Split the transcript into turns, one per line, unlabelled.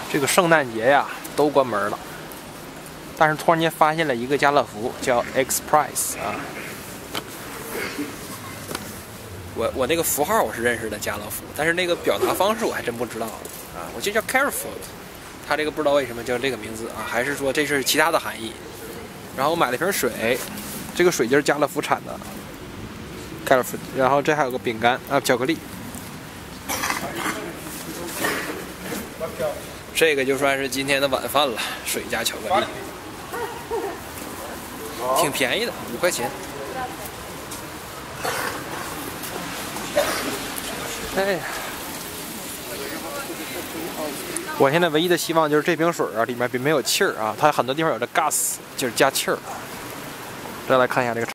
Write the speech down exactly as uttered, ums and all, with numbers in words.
这个圣诞节呀都关门了，但是突然间发现了一个家乐福叫 Express 啊。我我那个符号我是认识的家乐福，但是那个表达方式我还真不知道啊。我就叫 Carefood， 它这个不知道为什么叫这个名字啊，还是说这是其他的含义？然后我买了瓶水，这个水就是家乐福产的 Carefood， 然后这还有个饼干啊，巧克力。这个就算是今天的晚饭了，水加巧克力，挺便宜的，五块钱。哎呀，我现在唯一的希望就是这瓶水啊，里面并没有气儿啊，它很多地方有这 gas， 就是加气儿。再来看一下这个。